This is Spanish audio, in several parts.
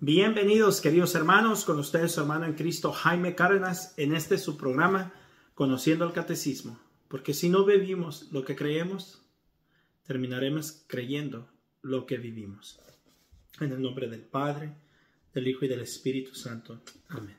Bienvenidos, queridos hermanos, con ustedes su hermano en Cristo, Jaime Cárdenas, en este su programa, Conociendo el Catecismo. Porque si no vivimos lo que creemos, terminaremos creyendo lo que vivimos. En el nombre del Padre, del Hijo y del Espíritu Santo. Amén.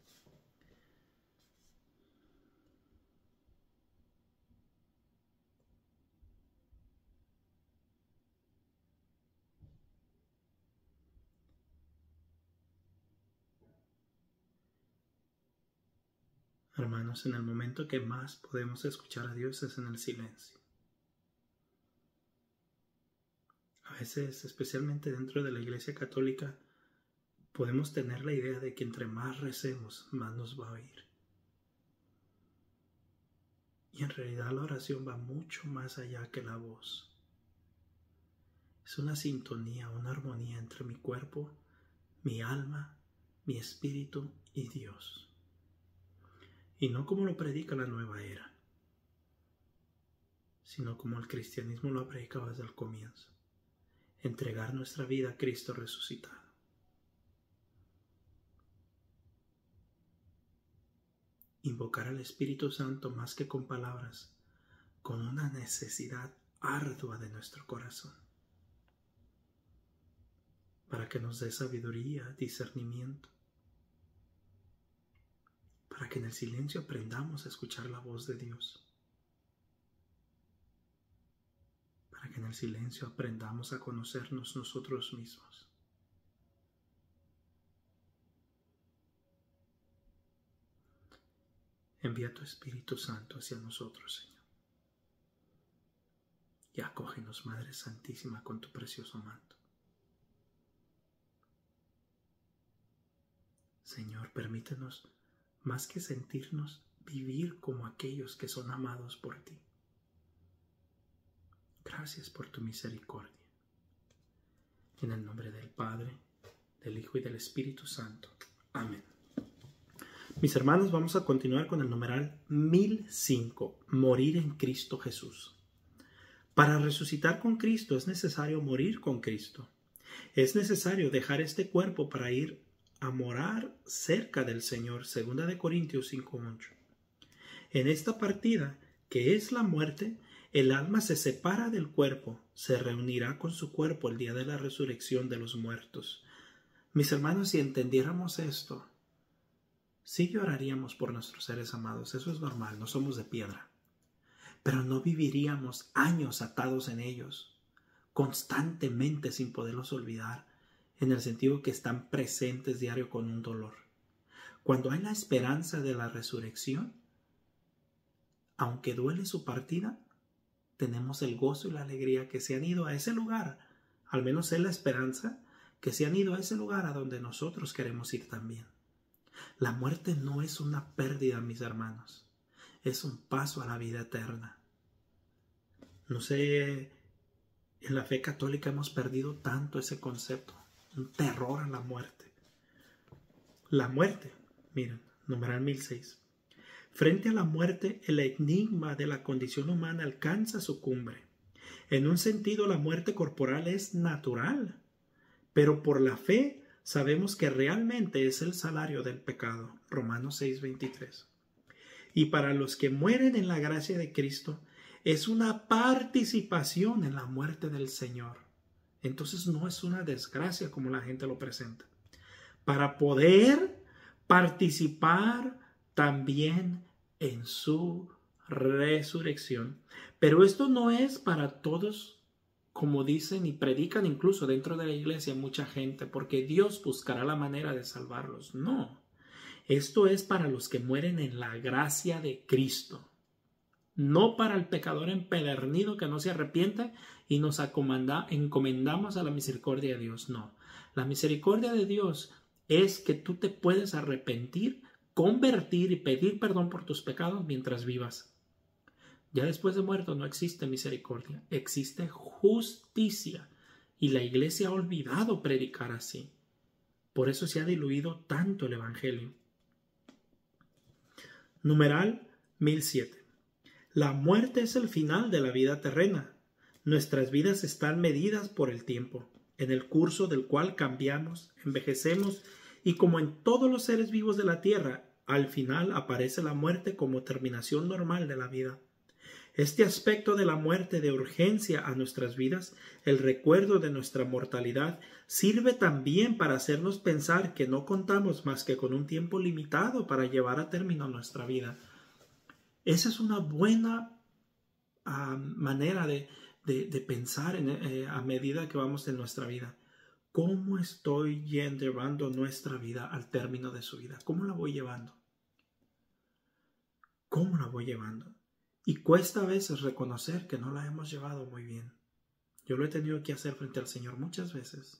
Hermanos, en el momento que más podemos escuchar a Dios es en el silencio. A veces, especialmente dentro de la Iglesia Católica, podemos tener la idea de que entre más recemos, más nos va a oír. Y en realidad la oración va mucho más allá que la voz. Es una sintonía, una armonía entre mi cuerpo, mi alma, mi espíritu y Dios. Y no como lo predica la nueva era, sino como el cristianismo lo ha predicado desde el comienzo. Entregar nuestra vida a Cristo resucitado. Invocar al Espíritu Santo más que con palabras, con una necesidad ardua de nuestro corazón, para que nos dé sabiduría, discernimiento, para que en el silencio aprendamos a escuchar la voz de Dios, para que en el silencio aprendamos a conocernos nosotros mismos. Envía tu Espíritu Santo hacia nosotros, Señor, y acógenos, Madre Santísima, con tu precioso manto. Señor, permítenos, más que sentirnos, vivir como aquellos que son amados por ti. Gracias por tu misericordia. En el nombre del Padre, del Hijo y del Espíritu Santo. Amén. Mis hermanos, vamos a continuar con el numeral 1005, morir en Cristo Jesús. Para resucitar con Cristo es necesario morir con Cristo. Es necesario dejar este cuerpo para ir a morar cerca del Señor, 2 Corintios 5:8. En esta partida, que es la muerte, el alma se separa del cuerpo, se reunirá con su cuerpo el día de la resurrección de los muertos. Mis hermanos, si entendiéramos esto, sí lloraríamos por nuestros seres amados, eso es normal, no somos de piedra, pero no viviríamos años atados en ellos, constantemente sin poderlos olvidar, en el sentido que están presentes diario con un dolor. Cuando hay la esperanza de la resurrección, aunque duele su partida, tenemos el gozo y la alegría que se han ido a ese lugar, al menos es la esperanza, que se han ido a ese lugar a donde nosotros queremos ir también. La muerte no es una pérdida, mis hermanos, es un paso a la vida eterna. No sé, en la fe católica hemos perdido tanto ese concepto, un terror a la muerte. La muerte, miren, numeral 1006. Frente a la muerte, el enigma de la condición humana alcanza su cumbre. En un sentido, la muerte corporal es natural, pero por la fe sabemos que realmente es el salario del pecado. Romanos 6:23. Y para los que mueren en la gracia de Cristo, es una participación en la muerte del Señor. Entonces no es una desgracia como la gente lo presenta. Para poder participar también en su resurrección. Pero esto no es para todos, como dicen y predican incluso dentro de la iglesia mucha gente, porque Dios buscará la manera de salvarlos. No, esto es para los que mueren en la gracia de Cristo. No para el pecador empedernido que no se arrepiente y nos encomendamos a la misericordia de Dios. No, la misericordia de Dios es que tú te puedes arrepentir, convertir y pedir perdón por tus pecados mientras vivas. Ya después de muerto no existe misericordia, existe justicia. Y la iglesia ha olvidado predicar así. Por eso se ha diluido tanto el evangelio. Numeral 1007. La muerte es el final de la vida terrena. Nuestras vidas están medidas por el tiempo. en el curso del cual cambiamos, envejecemos, y como en todos los seres vivos de la tierra, al final aparece la muerte como terminación normal de la vida. Este aspecto de la muerte de urgencia a nuestras vidas, el recuerdo de nuestra mortalidad, sirve también para hacernos pensar que no contamos más que con un tiempo limitado para llevar a término nuestra vida. Esa es una buena manera de pensar a medida que vamos en nuestra vida. ¿Cómo estoy llevando nuestra vida al término de su vida? ¿Cómo la voy llevando? ¿Cómo la voy llevando? Y cuesta a veces reconocer que no la hemos llevado muy bien. Yo lo he tenido que hacer frente al Señor muchas veces.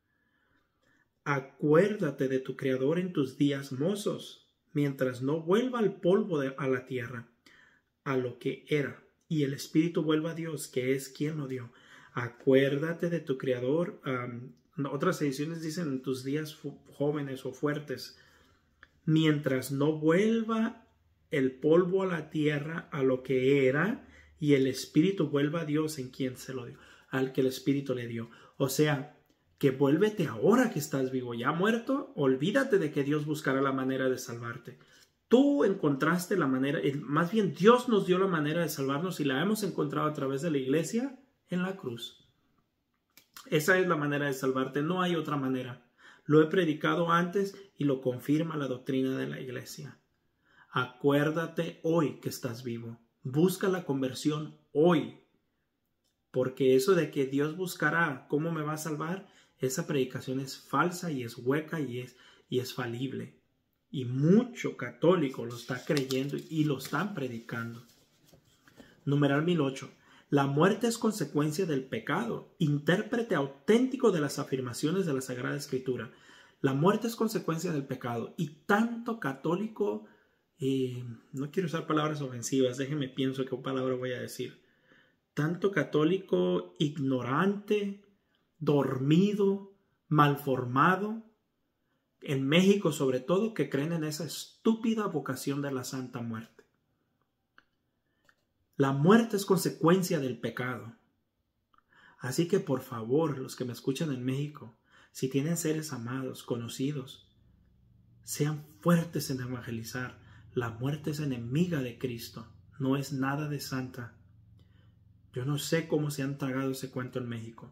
Acuérdate de tu Creador en tus días mozos, mientras no vuelva el polvo a la tierra, a lo que era, y el Espíritu vuelva a Dios, que es quien lo dio. Acuérdate de tu Creador. Otras ediciones dicen en tus días jóvenes o fuertes, mientras no vuelva el polvo a la tierra, a lo que era, y el Espíritu vuelva a Dios, en quien se lo dio, al que el Espíritu le dio. O sea, que vuélvete ahora que estás vivo. Ya muerto, olvídate de que Dios buscará la manera de salvarte. Tú encontraste la manera, más bien Dios nos dio la manera de salvarnos y la hemos encontrado a través de la iglesia en la cruz. Esa es la manera de salvarte, no hay otra manera. Lo he predicado antes y lo confirma la doctrina de la iglesia. Acuérdate hoy que estás vivo. Busca la conversión hoy. Porque eso de que Dios buscará cómo me va a salvar, esa predicación es falsa y es hueca y es falible. Y mucho católico lo está creyendo y lo están predicando. Numeral 1008. La muerte es consecuencia del pecado, intérprete auténtico de las afirmaciones de la Sagrada Escritura. La muerte es consecuencia del pecado. Y tanto católico, no quiero usar palabras ofensivas, déjenme pienso qué palabra voy a decir. Tanto católico ignorante, dormido, malformado, en México sobre todo, que creen en esa estúpida vocación de la Santa Muerte. La muerte es consecuencia del pecado. Así que por favor, los que me escuchan en México, si tienen seres amados, conocidos, sean fuertes en evangelizar. La muerte es enemiga de Cristo, no es nada de santa. Yo no sé cómo se han tragado ese cuento en México.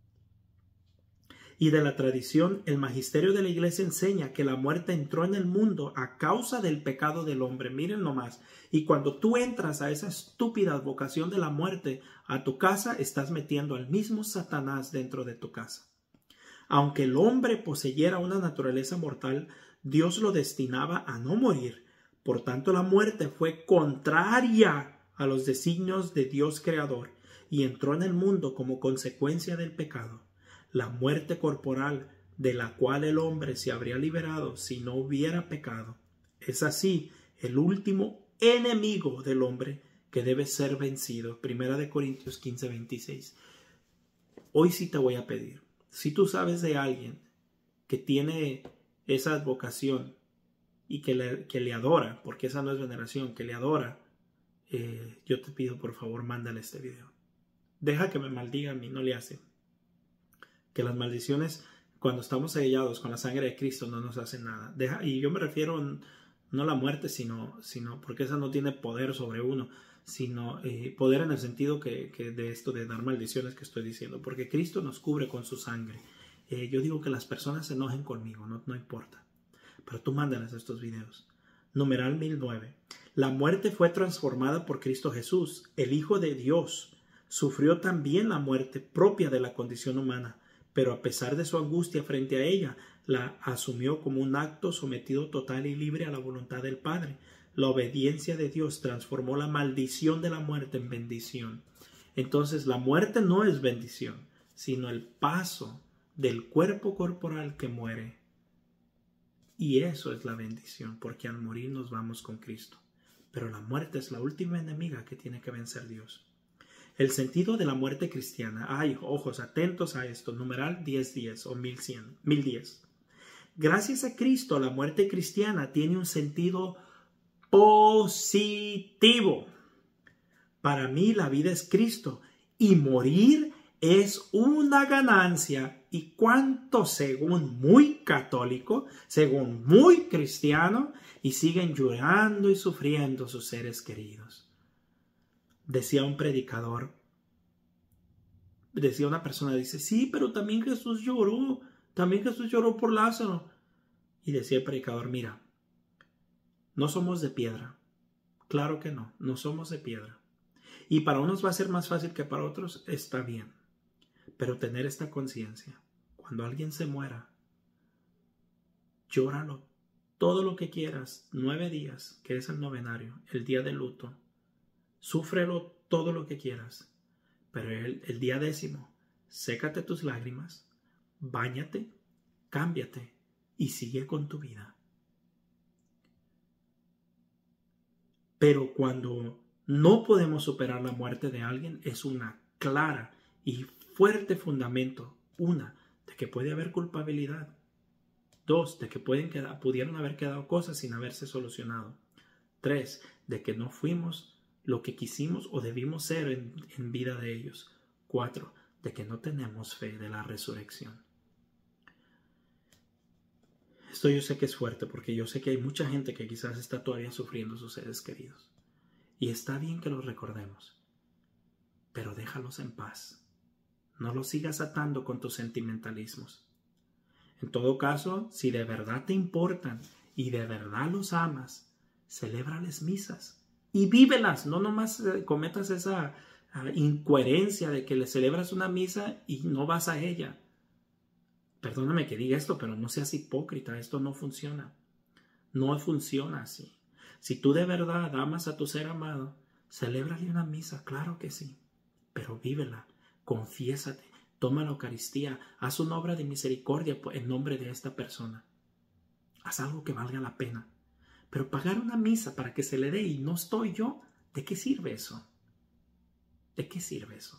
Y de la tradición, el magisterio de la iglesia enseña que la muerte entró en el mundo a causa del pecado del hombre. Miren nomás. Y cuando tú entras a esa estúpida vocación de la muerte a tu casa, estás metiendo al mismo Satanás dentro de tu casa. Aunque el hombre poseyera una naturaleza mortal, Dios lo destinaba a no morir. Por tanto, la muerte fue contraria a los designios de Dios creador y entró en el mundo como consecuencia del pecado. La muerte corporal de la cual el hombre se habría liberado si no hubiera pecado, es así el último enemigo del hombre que debe ser vencido. 1 Corintios 15, 26. Hoy sí te voy a pedir, si tú sabes de alguien que tiene esa vocación y que le adora, porque esa no es veneración, que le adora, yo te pido por favor mándale este video. Deja que me maldiga a mí, no le hace. Que las maldiciones, cuando estamos sellados con la sangre de Cristo, no nos hacen nada. Y yo me refiero no a la muerte, sino porque esa no tiene poder sobre uno, sino poder en el sentido que de esto de dar maldiciones que estoy diciendo, porque Cristo nos cubre con su sangre. Yo digo que las personas se enojen conmigo, no importa, pero tú mándales estos videos. Numeral 1009. La muerte fue transformada por Cristo Jesús, el Hijo de Dios. Sufrió también la muerte propia de la condición humana, pero a pesar de su angustia frente a ella, la asumió como un acto sometido total y libre a la voluntad del Padre. La obediencia de Dios transformó la maldición de la muerte en bendición. Entonces, la muerte no es bendición, sino el paso del cuerpo corporal que muere. Y eso es la bendición, porque al morir nos vamos con Cristo. Pero la muerte es la última enemiga que tiene que vencer Dios. El sentido de la muerte cristiana. Ay, ojos atentos a esto. Numeral 1010 o 1010. Gracias a Cristo, la muerte cristiana tiene un sentido positivo. Para mí la vida es Cristo y morir es una ganancia y cuánto según muy católico, según muy cristiano, y siguen llorando y sufriendo sus seres queridos. Decía un predicador, decía una persona, dice, sí, pero también Jesús lloró por Lázaro. Y decía el predicador, mira, no somos de piedra. Claro que no, no somos de piedra. Y para unos va a ser más fácil que para otros, está bien. Pero tener esta conciencia, cuando alguien se muera, llóralo todo lo que quieras, 9 días, que es el novenario, el día de luto. Súfrelo todo lo que quieras. Pero el día 10, sécate tus lágrimas, báñate, cámbiate y sigue con tu vida. Pero cuando no podemos superar la muerte de alguien, es una clara y fuerte fundamento. 1, de que puede haber culpabilidad. 2, de que pudieron haber quedado cosas sin haberse solucionado. 3, de que no fuimos lo que quisimos o debimos ser en vida de ellos. 4, de que no tenemos fe de la resurrección. Esto yo sé que es fuerte porque yo sé que hay mucha gente que quizás está todavía sufriendo sus seres queridos. Y está bien que los recordemos, pero déjalos en paz. No los sigas atando con tus sentimentalismos. En todo caso, si de verdad te importan y de verdad los amas, celébrales misas y vívelas. No nomás cometas esa incoherencia de que le celebras una misa y no vas a ella. Perdóname que diga esto, pero no seas hipócrita. Esto no funciona. No funciona así. Si tú de verdad amas a tu ser amado, celébrale una misa, claro que sí. Pero vívela, confiésate, toma la Eucaristía, haz una obra de misericordia en nombre de esta persona. Haz algo que valga la pena. Pero pagar una misa para que se le dé y no estoy yo, ¿de qué sirve eso? ¿De qué sirve eso?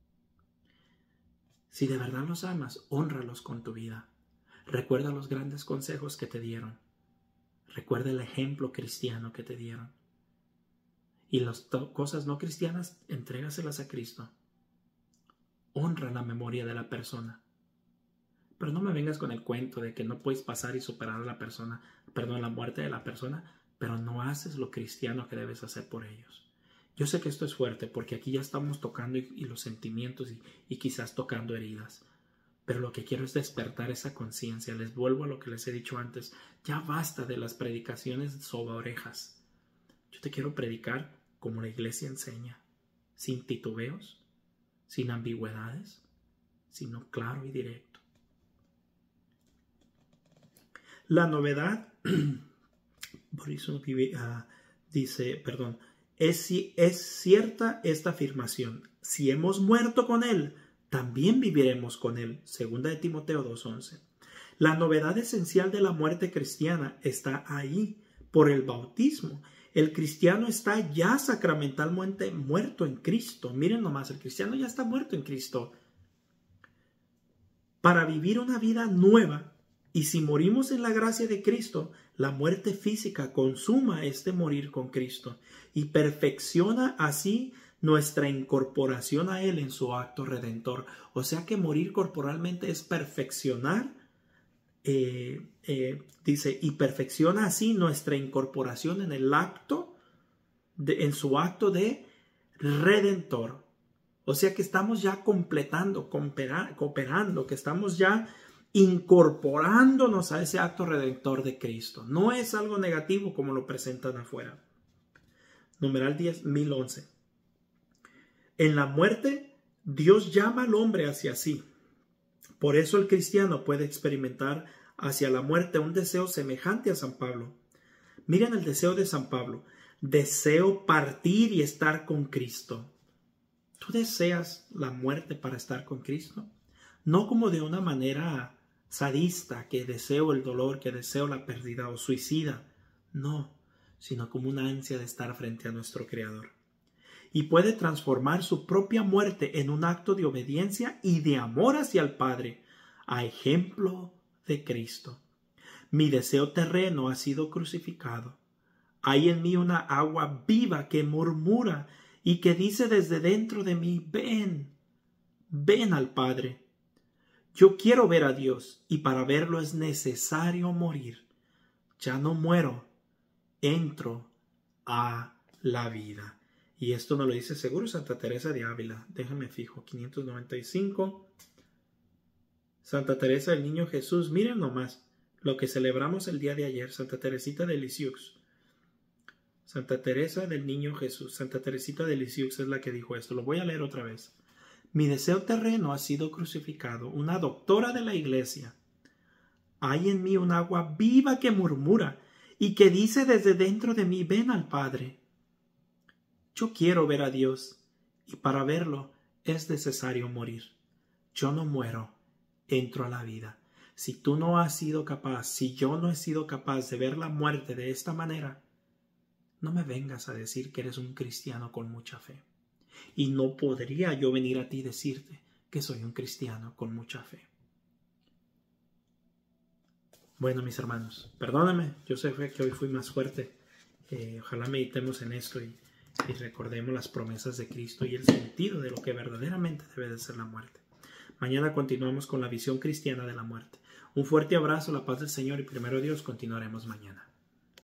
Si de verdad los amas, hónralos con tu vida. Recuerda los grandes consejos que te dieron. Recuerda el ejemplo cristiano que te dieron. Y las cosas no cristianas, entrégaselas a Cristo. Honra la memoria de la persona. Pero no me vengas con el cuento de que no puedes pasar y superar a la muerte de la persona, pero no haces lo cristiano que debes hacer por ellos. Yo sé que esto es fuerte porque aquí ya estamos tocando y los sentimientos y quizás tocando heridas. Pero lo que quiero es despertar esa conciencia. Les vuelvo a lo que les he dicho antes. Ya basta de las predicaciones sobre orejas. Yo te quiero predicar como la iglesia enseña, sin titubeos, sin ambigüedades, sino claro y directo. La novedad, por eso dice, es cierta esta afirmación. Si hemos muerto con Él, también viviremos con Él. 2 de Timoteo 2:11. La novedad esencial de la muerte cristiana está ahí, por el bautismo. El cristiano está ya sacramentalmente muerto en Cristo. Miren nomás, el cristiano ya está muerto en Cristo. Para vivir una vida nueva, y si morimos en la gracia de Cristo, la muerte física consuma este morir con Cristo y perfecciona así nuestra incorporación a Él en su acto redentor. O sea que morir corporalmente es perfeccionar, dice, y perfecciona así nuestra incorporación en el acto, en su acto de redentor. O sea que estamos ya completando, cooperando, que estamos ya incorporándonos a ese acto redentor de Cristo. No es algo negativo como lo presentan afuera. Numeral 10.011. En la muerte, Dios llama al hombre hacia sí. Por eso el cristiano puede experimentar hacia la muerte un deseo semejante a San Pablo. Miren el deseo de San Pablo. Deseo partir y estar con Cristo. ¿Tú deseas la muerte para estar con Cristo? No como de una manera sadista, que deseo el dolor, que deseo la pérdida o suicida. No, sino como una ansia de estar frente a nuestro Creador. Y puede transformar su propia muerte en un acto de obediencia y de amor hacia el Padre, a ejemplo de Cristo. Mi deseo terreno ha sido crucificado. Hay en mí una agua viva que murmura y que dice desde dentro de mí, ven, ven al Padre. Yo quiero ver a Dios y para verlo es necesario morir. Ya no muero, entro a la vida. Y esto nos lo dice seguro Santa Teresa de Ávila. Déjame fijo, 595. Santa Teresa del Niño Jesús. Miren nomás lo que celebramos el día de ayer. Santa Teresita de Lisieux. Santa Teresa del Niño Jesús. Santa Teresita de Lisieux es la que dijo esto. Lo voy a leer otra vez. Mi deseo terreno ha sido crucificado. Una doctora de la Iglesia. Hay en mí un agua viva que murmura y que dice desde dentro de mí, ven al Padre. Yo quiero ver a Dios y para verlo es necesario morir. Yo no muero, entro a la vida. Si tú no has sido capaz, si yo no he sido capaz de ver la muerte de esta manera, no me vengas a decir que eres un cristiano con mucha fe. Y no podría yo venir a ti y decirte que soy un cristiano con mucha fe. Bueno, mis hermanos, perdóname, yo sé que hoy fui más fuerte. Ojalá meditemos en esto y recordemos las promesas de Cristo y el sentido de lo que verdaderamente debe de ser la muerte. Mañana continuamos con la visión cristiana de la muerte. Un fuerte abrazo, la paz del Señor y primero Dios, continuaremos mañana.